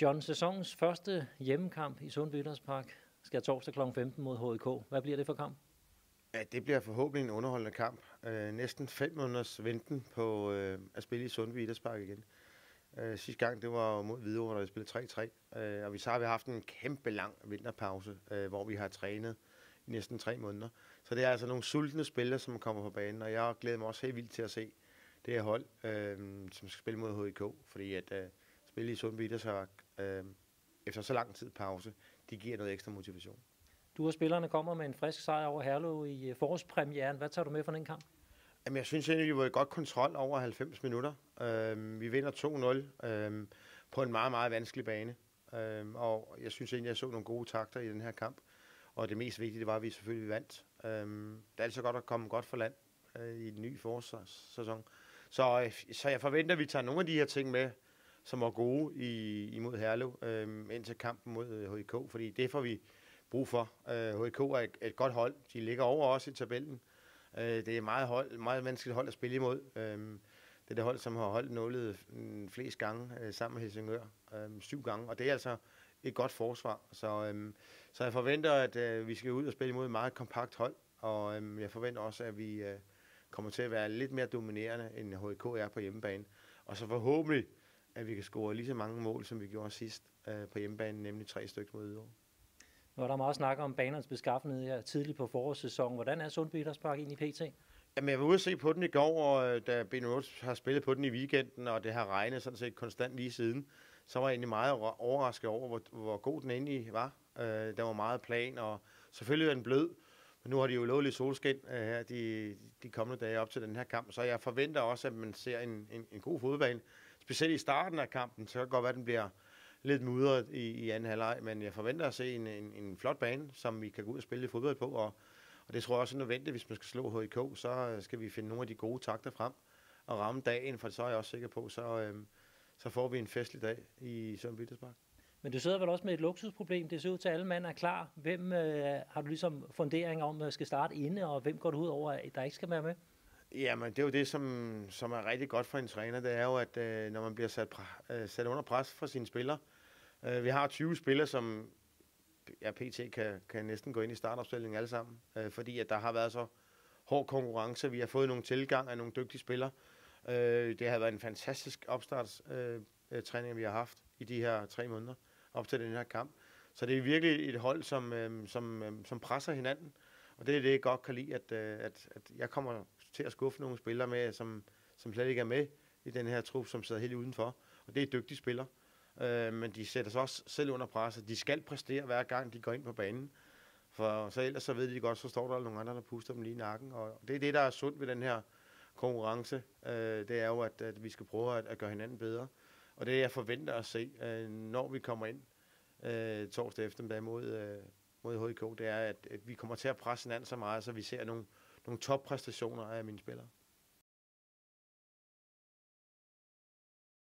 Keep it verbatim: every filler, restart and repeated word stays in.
John, sæsonens første hjemmekamp i Sundby Idrætspark skal torsdag klokken femten mod H I K. Hvad bliver det for kamp? Ja, det bliver forhåbentlig en underholdende kamp. Øh, næsten fem måneders venten på øh, at spille i Sundby Idrætspark igen. Øh, sidste gang, det var mod Hvidovre, når vi spillede tre tre. Øh, og vi så har vi haft en kæmpe lang vinterpause, øh, hvor vi har trænet i næsten tre måneder. Så det er altså nogle sultne spillere, som kommer på banen, og jeg glæder mig også helt vildt til at se det her hold, øh, som skal spille mod H I K. Fordi at øh, spille i Sundby Idrætspark øh, efter så lang tid pause, det giver noget ekstra motivation. Du og spillerne kommer med en frisk sejr over Herlev i forårspremieren. Hvad tager du med for den kamp? Jamen, jeg synes egentlig, vi var i godt kontrol over halvfems minutter. Øh, vi vinder to nul øh, på en meget, meget vanskelig bane. Øh, og jeg synes egentlig, jeg så nogle gode takter i den her kamp. Og det mest vigtige, det var, at vi selvfølgelig vandt. Øh, det er altid godt at komme godt for land øh, i den nye forårssæson. Så, øh, så jeg forventer, at vi tager nogle af de her ting med, som var gode i, imod Herlev, øh, indtil kampen mod H I K. Fordi det får vi brug for. Øh, H I K er et, et godt hold. De ligger over os i tabellen. Øh, det er meget, hold, meget vanskeligt hold at spille imod. Øh, det er det hold, som har holdt nullet flest gange øh, sammen med Helsingør. Øh, syv gange. Og det er altså et godt forsvar. Så, øh, så jeg forventer, at øh, vi skal ud og spille imod et meget kompakt hold. Og øh, jeg forventer også, at vi øh, kommer til at være lidt mere dominerende, end H I K er på hjemmebane. Og så forhåbentlig, at vi kan score lige så mange mål, som vi gjorde sidst øh, på hjemmebane, nemlig tre stykker mod Hvidovre. Nu er der meget snak om banernes beskaffenhed her tidligt på forårssæsonen. Hvordan er Sundby Idrætspark egentlig P T? Jamen, jeg var ude at se på den i går, og da B nul har spillet på den i weekenden, og det har regnet sådan set konstant lige siden, så var jeg egentlig meget overrasket over, hvor, hvor god den egentlig var. Øh, der var meget plan, og selvfølgelig er den blød, men nu har de jo lovet lidt solskin øh, her de, de kommende dage op til den her kamp, så jeg forventer også, at man ser en, en, en god fodboldbane. Specielt i starten af kampen, så kan det godt være, at den bliver lidt mudret i, i anden halvleg, men jeg forventer at se en, en, en flot bane, som vi kan gå ud og spille fodbold på, og, og det tror jeg også er nødvendigt, hvis man skal slå H I K, så skal vi finde nogle af de gode takter frem og ramme dagen, for så er jeg også sikker på, så, øhm, så får vi en festlig dag i Sundby Idrætspark. Men du sidder vel også med et luksusproblem. Det ser ud til, at alle mand er klar. Hvem øh, har du ligesom fundering om, at skal starte inde, og hvem går du ud over, at der ikke skal være med? Jamen, det er jo det, som, som er rigtig godt for en træner. Det er jo, at øh, når man bliver sat, øh, sat under pres for sine spillere. Øh, vi har tyve spillere, som ja, P T kan, kan næsten gå ind i startopstillingen alle sammen. Øh, fordi at der har været så hård konkurrence. Vi har fået nogle tilgang af nogle dygtige spillere. Øh, det har været en fantastisk opstartstræning, øh, vi har haft i de her tre måneder op til den her kamp. Så det er virkelig et hold, som, øh, som, øh, som presser hinanden. Og det er det, jeg godt kan lide, at, at, at jeg kommer til at skuffe nogle spillere med, som, som slet ikke er med i den her trup, som sidder helt udenfor. Og det er dygtige spillere. Øh, men de sætter sig også selv under pres, de skal præstere hver gang, de går ind på banen. For så ellers så ved de godt, så står der nogle andre, der puster dem lige i nakken. Og det er det, der er sundt ved den her konkurrence. Øh, det er jo, at, at vi skal prøve at, at gøre hinanden bedre. Og det jeg forventer at se, øh, når vi kommer ind øh, torsdag eftermiddag mod, øh, mod H I K, det er, at, at vi kommer til at presse hinanden så meget, så vi ser nogle, nogle toppræstationer af mine spillere.